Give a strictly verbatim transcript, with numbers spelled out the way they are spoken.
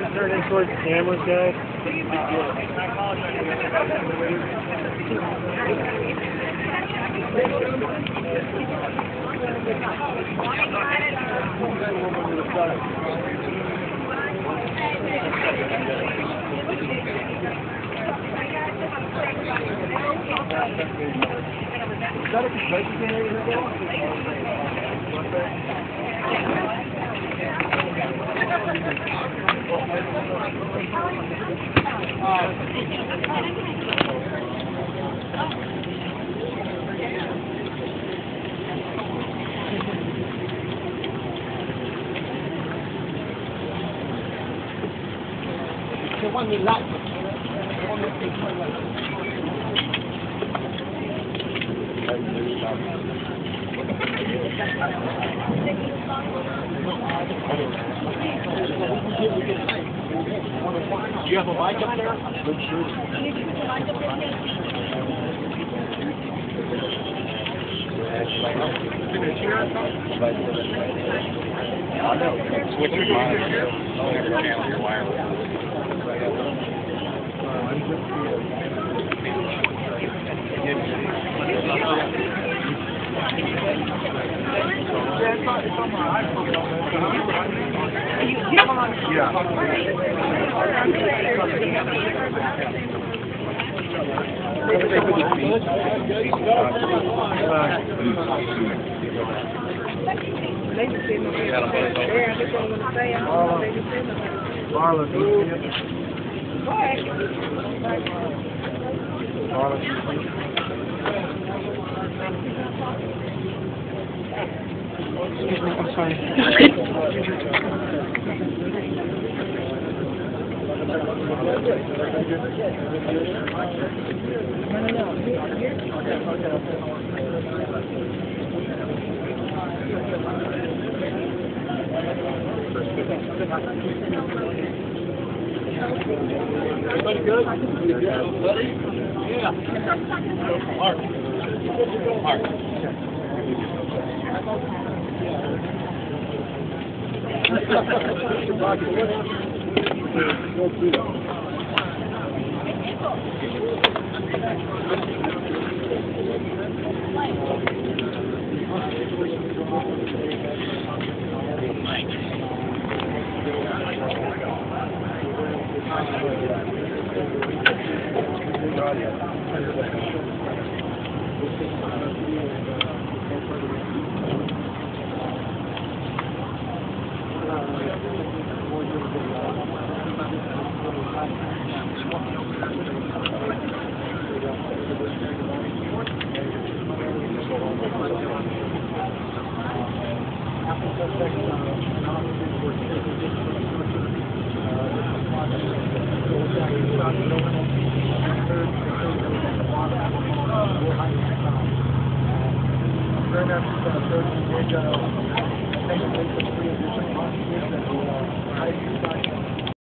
Turn in towards the cameras, guys. Is that a concussion area? The one we like. Do you have a mic up there? Good shoot. Switch your mind. I'll never channel your wireless. Marla, do you see it? Marla, excuse me, I'm sorry. Everybody good? Buddy? Yeah. Mark. Mark. Thank you.